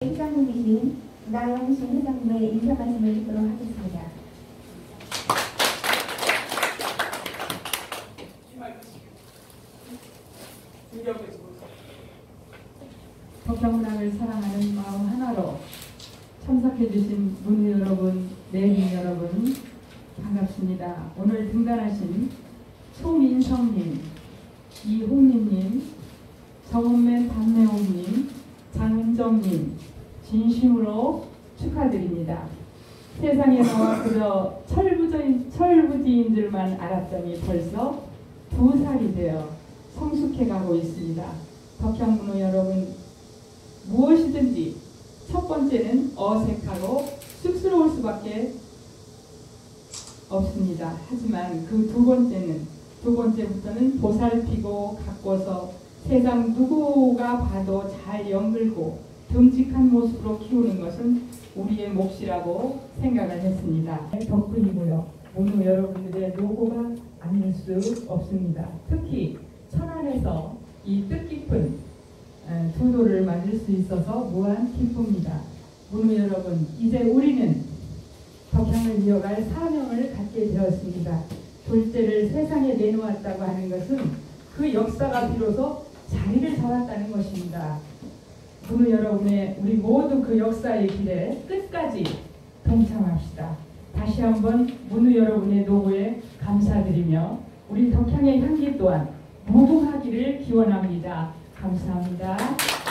회장님이신 나영신 회장님의 인사 말씀을 듣도록 하겠습니다. 덕향문학을 사랑하는 마음 하나로 참석해주신 문우 여러분, 내빈 여러분 반갑습니다. 오늘 등단하신 소민성님, 이홍민님, 정은맨 박매옥님, 장은정님 진심으로 축하드립니다. 세상에 나와 그저 철부지인들만 알았더니 벌써 2살이 되어 성숙해가고 있습니다. 덕향문우 여러분, 무엇이든지 첫 번째는 어색하고 쑥스러울 수밖에 없습니다. 하지만 그 두 번째부터는 보살피고 가꿔서 세상 누구가 봐도 잘 연글고 듬직한 모습으로 키우는 것은 우리의 몫이라고 생각을 했습니다. 덕분이고요. 문우 여러분들의 노고가 아닐 수 없습니다. 특히 천안에서 이 뜻깊은 두도를 만들 수 있어서 무한 기쁩니다. 문우 여러분, 이제 우리는 덕향을 이어갈 사명을 갖게 되었습니다. 둘째를 세상에 내놓았다고 하는 것은 그 역사가 비로소 자리를 잡았다는 것입니다. 문우 여러분의 우리 모두 그 역사의 길에 끝까지 동참합시다. 다시 한번 문우 여러분의 노고에 감사드리며 우리 덕향의 향기 또한 무궁하기를 기원합니다. 감사합니다.